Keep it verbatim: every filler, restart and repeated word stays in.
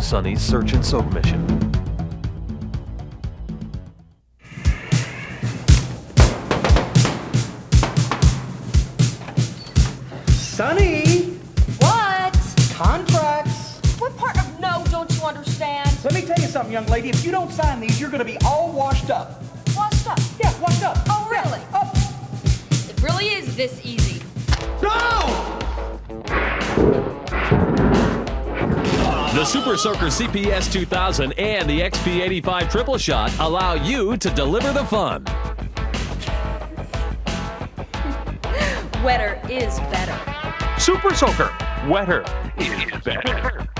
Sonny's Search and Soak Mission. Sonny! What? Contracts! What part of no don't you understand? Let me tell you something, young lady. If you don't sign these, you're going to be all washed up. Washed up? Yeah, washed up. Oh, really? Yeah, up. It really is this easy. No! The Super Soaker C P S two thousand and the X P eighty-five Triple Shot allow you to deliver the fun. Wetter is better. Super Soaker. Wetter is better.